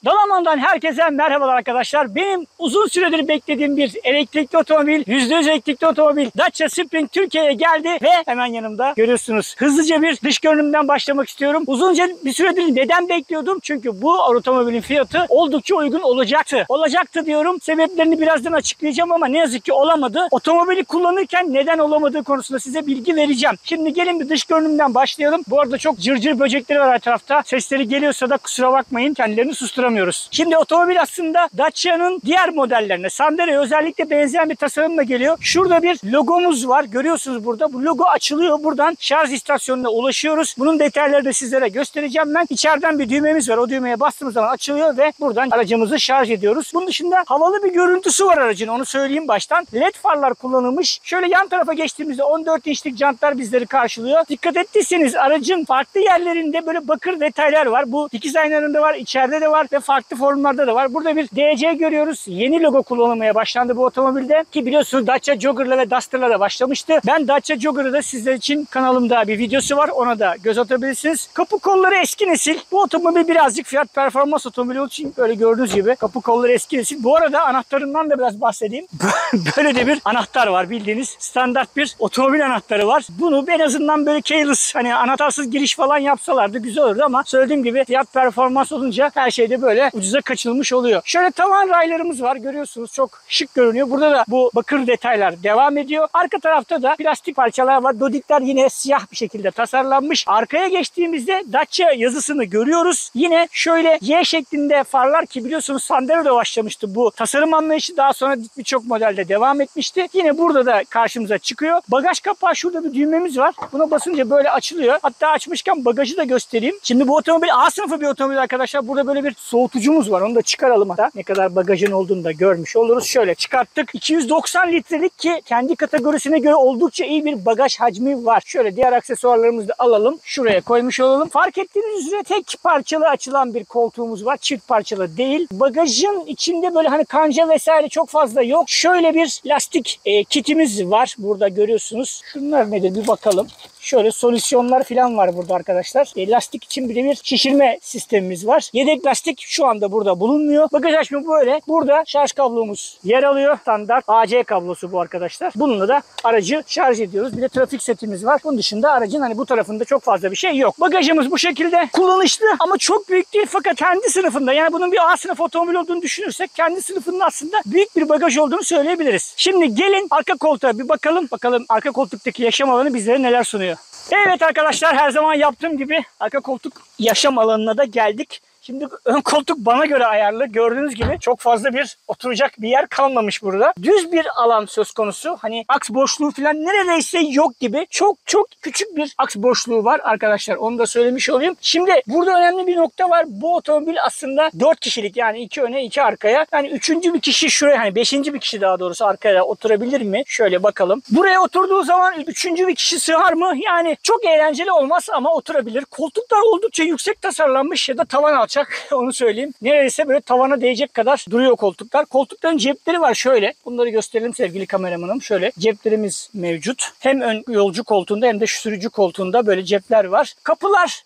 Dalaman'dan herkese merhabalar arkadaşlar. Benim uzun süredir beklediğim bir elektrikli otomobil, %100 elektrikli otomobil Dacia Spring Türkiye'ye geldi ve hemen yanımda görüyorsunuz. Hızlıca bir dış görünümden başlamak istiyorum. Uzunca bir süredir neden bekliyordum? Çünkü bu otomobilin fiyatı oldukça uygun olacaktı. Olacaktı diyorum. Sebeplerini birazdan açıklayacağım ama ne yazık ki olamadı. Otomobili kullanırken neden olamadığı konusunda size bilgi vereceğim. Şimdi gelin bir dış görünümden başlayalım. Bu arada çok cırcır böcekleri var her tarafta. Sesleri geliyorsa da kusura bakmayın. Kendilerini susturamıyoruz. Şimdi otomobil aslında Dacia'nın diğer modellerine, Sandero'ya özellikle benzeyen bir tasarımla geliyor. Şurada bir logomuz var. Görüyorsunuz burada. Bu logo açılıyor. Buradan şarj istasyonuna ulaşıyoruz. Bunun detayları da sizlere göstereceğim ben. İçeriden bir düğmemiz var. O düğmeye bastığımız zaman açılıyor ve buradan aracımızı şarj ediyoruz. Bunun dışında havalı bir görüntüsü var aracın. Onu söyleyeyim baştan. LED farlar kullanılmış. Şöyle yan tarafa geçtiğimizde 14 inçlik jantlar bizleri karşılıyor. Dikkat ettiyseniz aracın farklı yerlerinde böyle bakır detaylar var. Bu dikiz aynalarında var, içeride de var ve farklı formlarda da var. Burada bir DC görüyoruz. Yeni logo kullanılmaya başlandı bu otomobilde. Ki biliyorsunuz Dacia Jogger'la ve Duster'la da başlamıştı. Ben Dacia Jogger'ı da sizler için kanalımda bir videosu var. Ona da göz atabilirsiniz. Kapı kolları eski nesil. Bu otomobil birazcık fiyat performans otomobili olduğu için böyle gördüğünüz gibi kapı kolları eski nesil. Bu arada anahtarından da biraz bahsedeyim. Böyle de bir anahtar var, bildiğiniz standart bir otomobil anahtarı var. Bunu en azından böyle keyless, hani anahtarsız giriş falan yapsalardı güzel olurdu ama söylediğim gibi fiyat performans olunca her şeyde böyle ucuza kaçılmış oluyor. Şöyle tavan raylarımız var, görüyorsunuz, çok şık görünüyor. Burada da bu bakır detaylar devam ediyor. Arka tarafta da plastik parçalar var. Dodikler yine siyah bir şekilde tasarlanmış. Arkaya geçtiğimizde Dacia yazısını görüyoruz. Yine şöyle Y şeklinde farlar, ki biliyorsunuz Sandero'da başlamıştı bu tasarım anlayışı. Daha sonra birçok modelde devam etmişti. Yine burada da karşımıza çıkıyor. Bagaj kapağı, şurada bir düğmemiz var. Buna basınca böyle açılıyor. Hatta açmışken bagajı da göstereyim. Şimdi bu otomobil A sınıfı bir otomobil arkadaşlar. Burada böyle bir soğutucumuz var. Onu da çıkaralım hatta. Ne kadar bagajın olduğunu da görmüş oluruz. Şöyle çıkarttık. 290 litrelik, ki kendi kategorisine göre oldukça iyi bir bagaj hacmi var. Şöyle diğer aksesuarlarımızı da alalım. Şuraya koymuş olalım. Fark ettiğiniz üzere tek parçalı açılan bir koltuğumuz var. Çift parçalı değil. Bagajın içinde böyle hani kanca vesaire çok fazla yok. Şöyle bir lastik kitimiz var. Burada görüyorsunuz. Şunlar nedir bir bakalım. Şöyle solüsyonlar falan var burada arkadaşlar. Lastik için bir şişirme sistemimiz var. Yedek lastik şu anda burada bulunmuyor. Bagaj hacmi böyle. Burada şarj kablomuz yer alıyor. Standart AC kablosu bu arkadaşlar. Bununla da aracı şarj ediyoruz. Bir de trafik setimiz var. Bunun dışında aracın hani bu tarafında çok fazla bir şey yok. Bagajımız bu şekilde kullanışlı ama çok büyük değil, fakat kendi sınıfında, yani bunun bir A sınıf otomobil olduğunu düşünürsek kendi sınıfının aslında büyük bir bagaj olduğunu söyleyebiliriz. Şimdi gelin arka koltuğa bir bakalım. Bakalım arka koltuktaki yaşam alanı bizlere neler sunuyor. Evet arkadaşlar, her zaman yaptığım gibi arka koltuk yaşam alanına da geldik. Şimdi ön koltuk bana göre ayarlı. Gördüğünüz gibi çok fazla bir oturacak bir yer kalmamış burada. Düz bir alan söz konusu. Hani aks boşluğu falan neredeyse yok gibi. Çok küçük bir aks boşluğu var arkadaşlar. Onu da söylemiş olayım. Şimdi burada önemli bir nokta var. Bu otomobil aslında 4 kişilik, yani 2 öne 2 arkaya. Yani 3. bir kişi şuraya, hani 5. bir kişi daha doğrusu arkaya oturabilir mi? Şöyle bakalım. Buraya oturduğu zaman 3. bir kişi sığar mı? Yani çok eğlenceli olmaz ama oturabilir. Koltuklar oldukça yüksek tasarlanmış ya da tavan alçak. Onu söyleyeyim. Neredeyse böyle tavana değecek kadar duruyor koltuklar. Koltukların cepleri var şöyle. Bunları gösterelim sevgili kameramanım. Şöyle ceplerimiz mevcut. Hem ön yolcu koltuğunda hem de sürücü koltuğunda böyle cepler var. Kapılar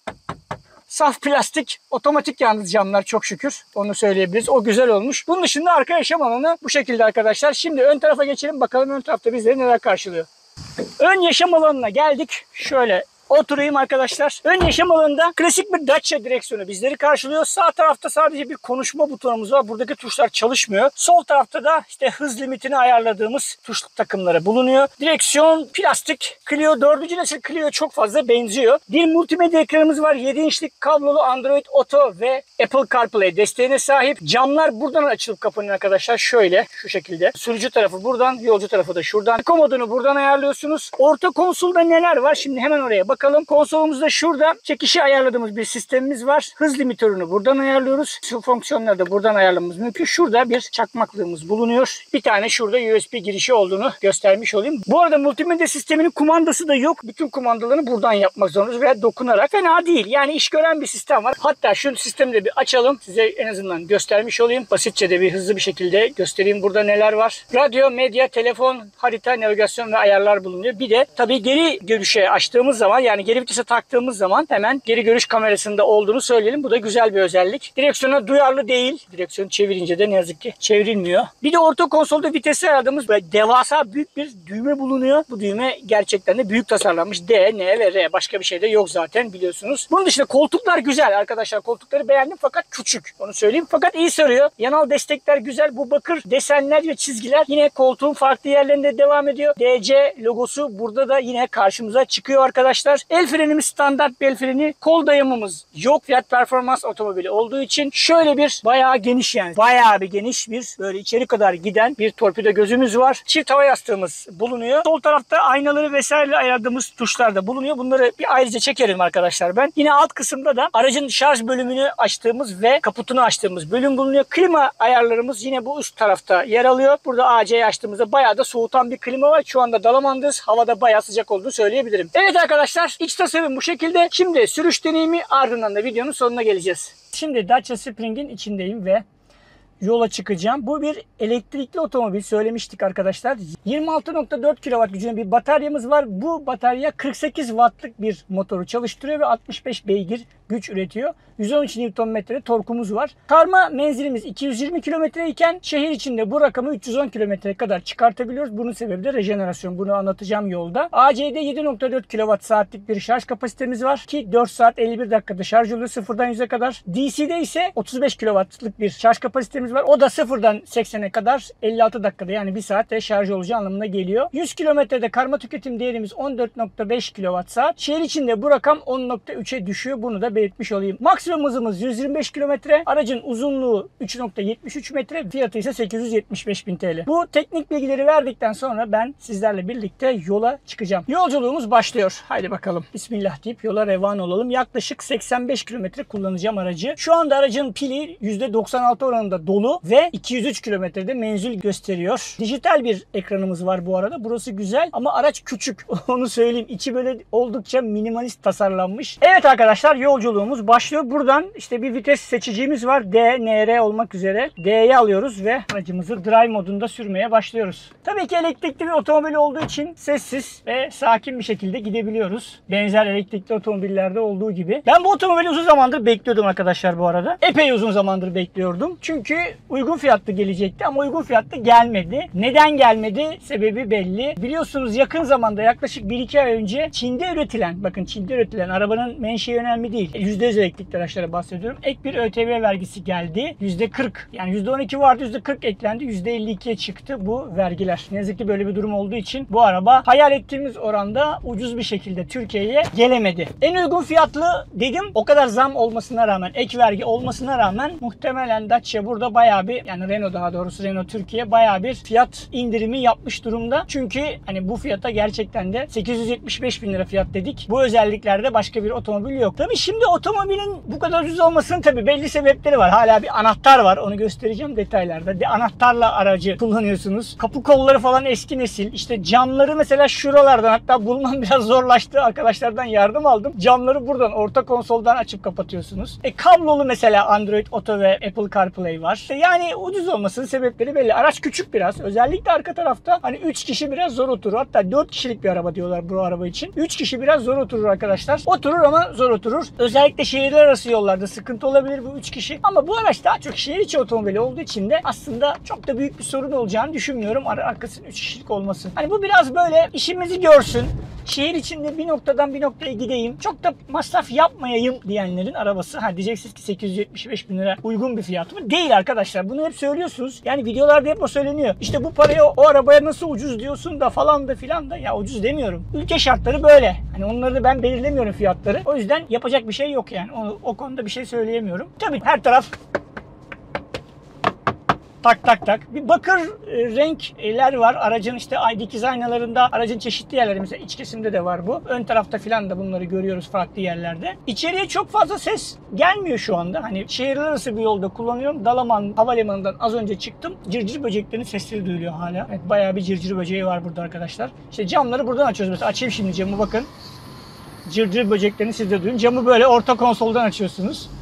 saf plastik, otomatik yalnız camlar, çok şükür. Onu söyleyebiliriz. O güzel olmuş. Bunun dışında arka yaşam alanı bu şekilde arkadaşlar. Şimdi ön tarafa geçelim. Bakalım ön tarafta bizleri neler karşılıyor. Ön yaşam alanına geldik. Şöyle oturayım arkadaşlar. Ön yaşam alanında klasik bir Dacia direksiyonu bizleri karşılıyor. Sağ tarafta sadece bir konuşma butonumuz var. Buradaki tuşlar çalışmıyor. Sol tarafta da işte hız limitini ayarladığımız tuş takımları bulunuyor. Direksiyon plastik. Clio 4. nesil Clio çok fazla benziyor. Bir multimedya ekranımız var. 7 inçlik kablolu Android Auto ve Apple CarPlay desteğine sahip. Camlar buradan açılıp kapanıyor arkadaşlar. Şöyle, şu şekilde. Sürücü tarafı buradan, yolcu tarafı da şuradan. Eko modunu buradan ayarlıyorsunuz. Orta konsolda neler var? Şimdi hemen oraya bakalım. Konsolumuzda şurada çekişi ayarladığımız bir sistemimiz var. Hız limitörünü buradan ayarlıyoruz. Şu fonksiyonları da buradan ayarlamamız mümkün. Şurada bir çakmaklığımız bulunuyor. Bir tane şurada USB girişi olduğunu göstermiş olayım. Bu arada multimedya sisteminin kumandası da yok. Bütün kumandalarını buradan yapmak zorundayız veya dokunarak. Fena değil. Yani iş gören bir sistem var. Hatta şu sistemi de bir açalım. Size en azından göstermiş olayım. Basitçe de bir hızlı bir şekilde göstereyim burada neler var. Radyo, medya, telefon, harita, navigasyon ve ayarlar bulunuyor. Bir de tabii geri görüşe açtığımız zaman, yani geri vitese taktığımız zaman hemen geri görüş kamerasında olduğunu söyleyelim. Bu da güzel bir özellik. Direksiyona duyarlı değil. Direksiyon çevirince de ne yazık ki çevrilmiyor. Bir de orta konsolda vitesi ayarladığımız böyle devasa büyük bir düğme bulunuyor. Bu düğme gerçekten de büyük tasarlanmış. D, N ve R. Başka bir şey de yok zaten biliyorsunuz. Bunun dışında koltuklar güzel arkadaşlar. Koltukları beğendim fakat küçük. Onu söyleyeyim. Fakat iyi sarıyor. Yanal destekler güzel. Bu bakır desenler ve çizgiler yine koltuğun farklı yerlerinde devam ediyor. DC logosu burada da yine karşımıza çıkıyor arkadaşlar. El frenimiz standart bir el freni. Kol dayamımız yok. Fiyat performans otomobili olduğu için şöyle bir bayağı geniş yani. Bayağı bir geniş bir böyle içeri kadar giden bir torpido gözümüz var. Çift hava yastığımız bulunuyor. Sol tarafta aynaları vesaire ayardığımız tuşlar da bulunuyor. Bunları bir ayrıca çekerim arkadaşlar ben. Yine alt kısımda da aracın şarj bölümünü açtığımız ve kaputunu açtığımız bölüm bulunuyor. Klima ayarlarımız yine bu üst tarafta yer alıyor. Burada AC'yi açtığımızda bayağı da soğutan bir klima var. Şu anda Dalaman'dayız. Havada bayağı sıcak olduğunu söyleyebilirim. Evet arkadaşlar, iç tasarım bu şekilde. Şimdi sürüş deneyimi, ardından da videonun sonuna geleceğiz. Şimdi Dacia Spring'in içindeyim ve yola çıkacağım. Bu bir elektrikli otomobil, söylemiştik arkadaşlar. 26.4 kW gücünde bir bataryamız var. Bu batarya 48 wattlık bir motoru çalıştırıyor ve 65 beygir güç üretiyor. 113 Nm torkumuz var. Karma menzilimiz 220 km iken şehir içinde bu rakamı 310 km'ye kadar çıkartabiliyoruz. Bunun sebebi de rejenerasyon. Bunu anlatacağım yolda. AC'de 7.4 kWh bir şarj kapasitemiz var ki 4 saat 51 dakikada şarj oluyor sıfırdan 100'e kadar. DC'de ise 35 kW'lık bir şarj kapasitemiz var. O da sıfırdan 80'e kadar 56 dakikada, yani 1 saatte şarj olacağı anlamına geliyor. 100 kilometrede karma tüketim değerimiz 14.5 kWh. Şehir içinde bu rakam 10.3'e düşüyor. Bunu da belirtmiş olayım. Maksimum hızımız 125 km. Aracın uzunluğu 3.73 metre. Fiyatı ise 875.000 TL. Bu teknik bilgileri verdikten sonra ben sizlerle birlikte yola çıkacağım. Yolculuğumuz başlıyor. Haydi bakalım. Bismillah deyip yola revan olalım. Yaklaşık 85 km kullanacağım aracı. Şu anda aracın pili %96 oranında dolu ve 203 kilometrede menzil gösteriyor. Dijital bir ekranımız var bu arada. Burası güzel ama araç küçük. Onu söyleyeyim. İçi böyle oldukça minimalist tasarlanmış. Evet arkadaşlar, yolculuğumuz başlıyor. Buradan işte bir vites seçicimiz var. D, N, R olmak üzere. D'yi alıyoruz ve aracımızı drive modunda sürmeye başlıyoruz. Tabii ki elektrikli bir otomobil olduğu için sessiz ve sakin bir şekilde gidebiliyoruz. Benzer elektrikli otomobillerde olduğu gibi. Ben bu otomobili uzun zamandır bekliyordum arkadaşlar bu arada. Epey uzun zamandır bekliyordum. Çünkü uygun fiyatlı gelecekti ama uygun fiyatlı gelmedi. Neden gelmedi? Sebebi belli. Biliyorsunuz yakın zamanda, yaklaşık 1-2 ay önce Çin'de üretilen, bakın Çin'de üretilen, arabanın menşei önemli değil, %100 elektrikli araçlara bahsediyorum. Ek bir ÖTV vergisi geldi. %40, yani %12 vardı, %40 eklendi. %52'ye çıktı bu vergiler. Ne yazık ki böyle bir durum olduğu için bu araba hayal ettiğimiz oranda ucuz bir şekilde Türkiye'ye gelemedi. En uygun fiyatlı dedim, o kadar zam olmasına rağmen, ek vergi olmasına rağmen muhtemelen Dacia burada bayağı bir, yani Renault, daha doğrusu Renault Türkiye bayağı bir fiyat indirimi yapmış durumda. Çünkü hani bu fiyata gerçekten de 875.000 lira fiyat dedik. Bu özelliklerde başka bir otomobil yok. Tabii şimdi otomobilin bu kadar ucuz olmasının tabii belli sebepleri var. Hala bir anahtar var. Onu göstereceğim detaylarda. Anahtarla aracı kullanıyorsunuz. Kapı kolları falan eski nesil. İşte camları mesela şuralardan, hatta bulmam biraz zorlaştı. Arkadaşlardan yardım aldım. Camları buradan, orta konsoldan açıp kapatıyorsunuz. Kablolu mesela Android Auto ve Apple CarPlay var. Yani ucuz olmasının sebepleri belli. Araç küçük biraz. Özellikle arka tarafta hani 3 kişi biraz zor oturur. Hatta 4 kişilik bir araba diyorlar bu araba için. 3 kişi biraz zor oturur arkadaşlar. Oturur ama zor oturur. Özellikle şehirler arası yollarda sıkıntı olabilir bu 3 kişi. Ama bu araç daha çok şehir içi otomobili olduğu için de aslında çok da büyük bir sorun olacağını düşünmüyorum. Arkasının 3 kişilik olması. Hani bu biraz böyle işimizi görsün, şehir içinde bir noktadan bir noktaya gideyim, çok da masraf yapmayayım diyenlerin arabası. Ha, diyeceksiniz ki 875.000 lira uygun bir fiyat mı? Değil arkadaşlar. Bunu hep söylüyorsunuz. Yani videolarda hep o söyleniyor. İşte bu paraya o arabaya nasıl ucuz diyorsun da falan da filan da. Ya ucuz demiyorum. Ülke şartları böyle. Hani onları da ben belirlemiyorum fiyatları. O yüzden yapacak bir şey yok yani. O konuda bir şey söyleyemiyorum. Tabii her taraf tak tak tak. Bir bakır renkler var. Aracın işte dikiz aynalarında, aracın çeşitli yerleri, mesela iç kesimde de var bu. Ön tarafta filan da bunları görüyoruz farklı yerlerde. İçeriye çok fazla ses gelmiyor şu anda. Hani şehirler arası bir yolda kullanıyorum. Dalaman Havalimanı'ndan az önce çıktım. Cırcır böceklerinin sesleri duyuluyor hala. Evet, bayağı bir cırcır böceği var burada arkadaşlar. İşte camları buradan açıyoruz mesela. Açayım şimdi camı, bakın. Cırcır böceklerini siz de duyun. Camı böyle orta konsoldan açıyorsunuz.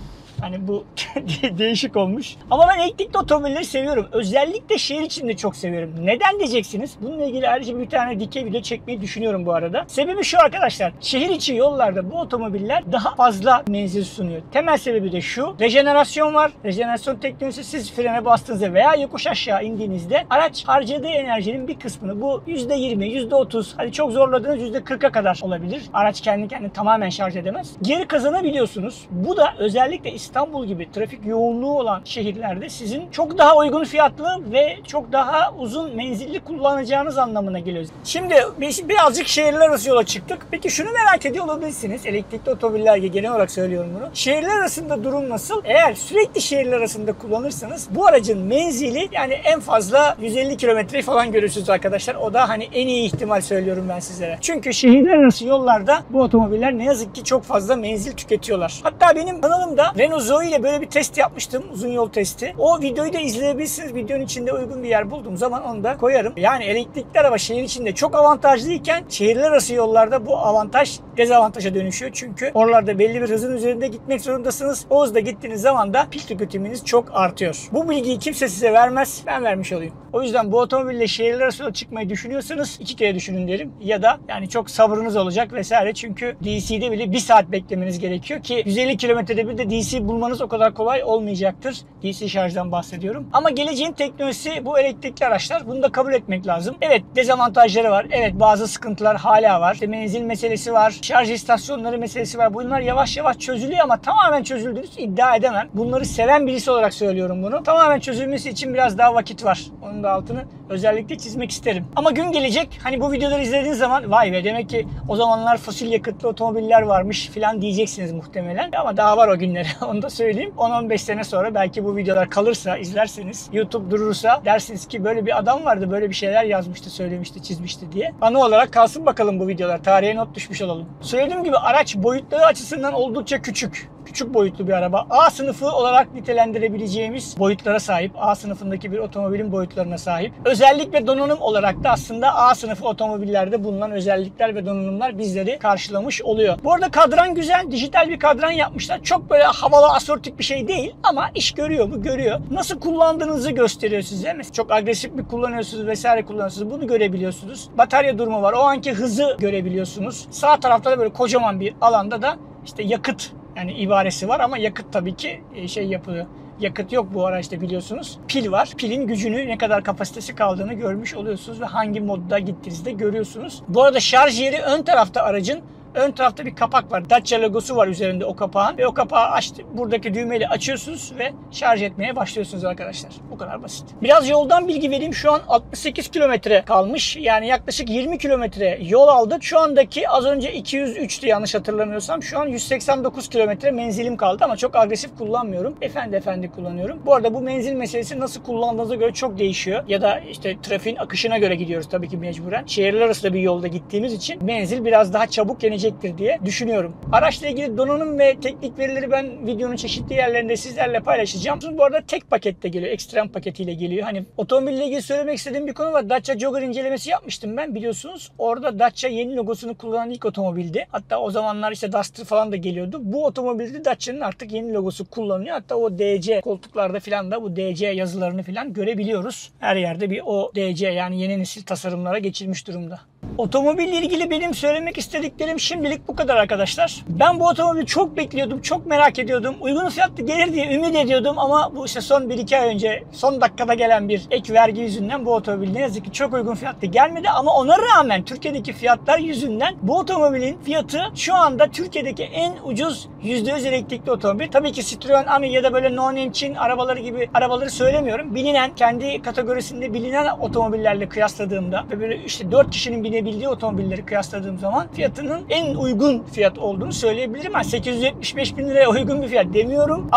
Hani bu değişik olmuş. Ama ben elektrikli otomobilleri seviyorum. Özellikle şehir içinde çok seviyorum. Neden diyeceksiniz? Bununla ilgili ayrıca bir tane dikey video çekmeyi düşünüyorum bu arada. Sebebi şu arkadaşlar. Şehir içi yollarda bu otomobiller daha fazla menzil sunuyor. Temel sebebi de şu. Rejenerasyon var. Rejenerasyon teknolojisi, siz frene bastığınızda veya yokuş aşağı indiğinizde araç harcadığı enerjinin bir kısmını, bu %20, %30, hadi çok zorladığınız %40'a kadar olabilir. Araç kendi kendine tamamen şarj edemez. Geri kazanabiliyorsunuz. Bu da özellikle İstanbul gibi trafik yoğunluğu olan şehirlerde sizin çok daha uygun fiyatlı ve çok daha uzun menzilli kullanacağınız anlamına geliyor. Şimdi birazcık şehirler arası yola çıktık. Peki şunu merak ediyor olabilirsiniz. Elektrikli otomobiller, genel olarak söylüyorum bunu. Şehirler arasında durum nasıl? Eğer sürekli şehirler arasında kullanırsanız bu aracın menzili yani en fazla 150 kilometreyi falan görürsünüz arkadaşlar. O da hani en iyi ihtimal söylüyorum ben sizlere. Çünkü şehirler arası yollarda bu otomobiller ne yazık ki çok fazla menzil tüketiyorlar. Hatta benim kanalımda Renault Zoe ile böyle bir test yapmıştım. Uzun yol testi. O videoyu da izleyebilirsiniz. Videonun içinde uygun bir yer bulduğum zaman onu da koyarım. Yani elektrikli araba şehir içinde çok avantajlıyken şehirler arası yollarda bu avantaj dezavantaja dönüşüyor. Çünkü oralarda belli bir hızın üzerinde gitmek zorundasınız. O hızda gittiğiniz zaman da pil tüketiminiz çok artıyor. Bu bilgiyi kimse size vermez. Ben vermiş olayım. O yüzden bu otomobille şehirler arası yola çıkmayı düşünüyorsanız 2 kere düşünün derim. Ya da yani çok sabrınız olacak vesaire. Çünkü DC'de bile 1 saat beklemeniz gerekiyor ki 150 kilometrede bir de DC bulmanız o kadar kolay olmayacaktır. DC şarjdan bahsediyorum. Ama geleceğin teknolojisi bu elektrikli araçlar. Bunu da kabul etmek lazım. Evet, dezavantajları var. Evet, bazı sıkıntılar hala var. İşte menzil meselesi var. Şarj istasyonları meselesi var. Bunlar yavaş yavaş çözülüyor ama tamamen çözüldüğünü iddia edemem. Bunları seven birisi olarak söylüyorum bunu. Tamamen çözülmesi için biraz daha vakit var. Onun da altını özellikle çizmek isterim. Ama gün gelecek, hani bu videoları izlediğiniz zaman vay be, demek ki o zamanlar fosil yakıtlı otomobiller varmış falan diyeceksiniz muhtemelen. Ama daha var o günleri. Onu da söyleyeyim. 10-15 sene sonra belki bu videolar kalırsa, izlerseniz, YouTube durursa dersiniz ki böyle bir adam vardı, böyle bir şeyler yazmıştı, söylemişti, çizmişti diye. Anı olarak kalsın bakalım bu videolar. Tarihe not düşmüş olalım. Söylediğim gibi araç boyutları açısından oldukça küçük. Küçük boyutlu bir araba. A sınıfı olarak nitelendirebileceğimiz boyutlara sahip. A sınıfındaki bir otomobilin boyutlarına sahip. Özellik ve donanım olarak da aslında A sınıfı otomobillerde bulunan özellikler ve donanımlar bizleri karşılamış oluyor. Bu arada kadran güzel. Dijital bir kadran yapmışlar. Çok böyle havalı, asortik bir şey değil ama iş görüyor mu? Görüyor. Nasıl kullandığınızı gösteriyor size. Mesela çok agresif mi kullanıyorsunuz vesaire kullanıyorsunuz. Bunu görebiliyorsunuz. Batarya durumu var. O anki hızı görebiliyorsunuz. Sağ tarafta da böyle kocaman bir alanda da işte yakıt yani ibaresi var ama yakıt tabii ki şey yapılıyor. Yakıt yok bu araçta, biliyorsunuz. Pil var. Pilin gücünü, ne kadar kapasitesi kaldığını görmüş oluyorsunuz ve hangi modda gittiğinizde görüyorsunuz. Bu arada şarj yeri ön tarafta aracın. Ön tarafta bir kapak var. Dacia logosu var üzerinde o kapağın. Ve o kapağı buradaki düğmeyle açıyorsunuz ve şarj etmeye başlıyorsunuz arkadaşlar. Bu kadar basit. Biraz yoldan bilgi vereyim. Şu an 68 kilometre kalmış. Yani yaklaşık 20 kilometre yol aldık. Şu andaki az önce 203'tü yanlış hatırlamıyorsam. Şu an 189 kilometre menzilim kaldı ama çok agresif kullanmıyorum. Efendi kullanıyorum. Bu arada bu menzil meselesi nasıl kullandığınıza göre çok değişiyor. Ya da işte trafiğin akışına göre gidiyoruz tabii ki mecburen. Şehirler arası bir yolda gittiğimiz için menzil biraz daha çabuk gelecektir diye düşünüyorum. Araçla ilgili donanım ve teknik verileri ben videonun çeşitli yerlerinde sizlerle paylaşacağım. Bu arada tek pakette geliyor. Ekstrem paketiyle geliyor. Hani otomobille ilgili söylemek istediğim bir konu var. Dacia Jogger incelemesi yapmıştım ben, biliyorsunuz. Orada Dacia yeni logosunu kullanan ilk otomobildi. Hatta o zamanlar işte Duster falan da geliyordu. Bu otomobilde Dacia'nın artık yeni logosu kullanılıyor. Hatta o DC koltuklarda falan da bu DC yazılarını falan görebiliyoruz. Her yerde bir o DC, yani yeni nesil tasarımlara geçilmiş durumda. Otomobille ilgili benim söylemek istediklerim şimdilik bu kadar arkadaşlar. Ben bu otomobili çok bekliyordum, çok merak ediyordum. Uygun fiyatlı gelir diye ümit ediyordum ama bu işte son 1-2 ay önce son dakikada gelen bir ek vergi yüzünden bu otomobil ne yazık ki çok uygun fiyatlı gelmedi. Ama ona rağmen Türkiye'deki fiyatlar yüzünden bu otomobilin fiyatı şu anda Türkiye'deki en ucuz %100 elektrikli otomobil. Tabii ki Citroen Ami ya da böyle no-name Çin arabaları gibi arabaları söylemiyorum. Bilinen, kendi kategorisinde bilinen otomobillerle kıyasladığımda ve böyle işte 4 kişinin binebildiği otomobilleri kıyasladığım zaman fiyatının en uygun fiyat olduğunu söyleyebilirim. Yani 875 bin liraya uygun bir fiyat demiyorum ama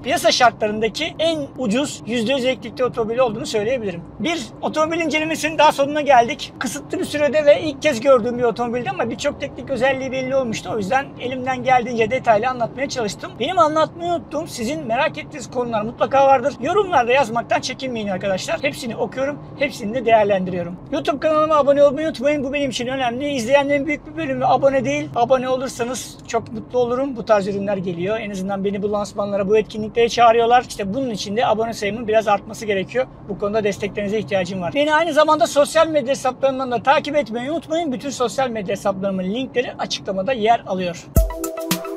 piyasa şartlarındaki en ucuz %100 elektrikli otomobil olduğunu söyleyebilirim. Bir otomobil incelemesinin daha sonuna geldik. Kısıtlı bir sürede ve ilk kez gördüğüm bir otomobildi ama birçok teknik özelliği belli olmuştu. O yüzden elimden geldiğince detaylı anlatmaya çalıştım. Benim anlatmayı unuttuğum, sizin merak ettiğiniz konular mutlaka vardır. Yorumlarda yazmaktan çekinmeyin arkadaşlar. Hepsini okuyorum, hepsini de değerlendiriyorum. YouTube kanalıma abone olmayı unutmayın. Bu benim için önemli. İzleyenlerin büyük bir bölümü abone değil. Abone olursanız çok mutlu olurum. Bu tarz ürünler geliyor. En azından beni bu lansmanlara, bu etkinliklere çağırıyorlar. İşte bunun için de abone sayımın biraz artması gerekiyor. Bu konuda desteklerinize ihtiyacım var. Beni aynı zamanda sosyal medya hesaplarımdan da takip etmeyi unutmayın. Bütün sosyal medya hesaplarımın linkleri açıklamada yer alıyor.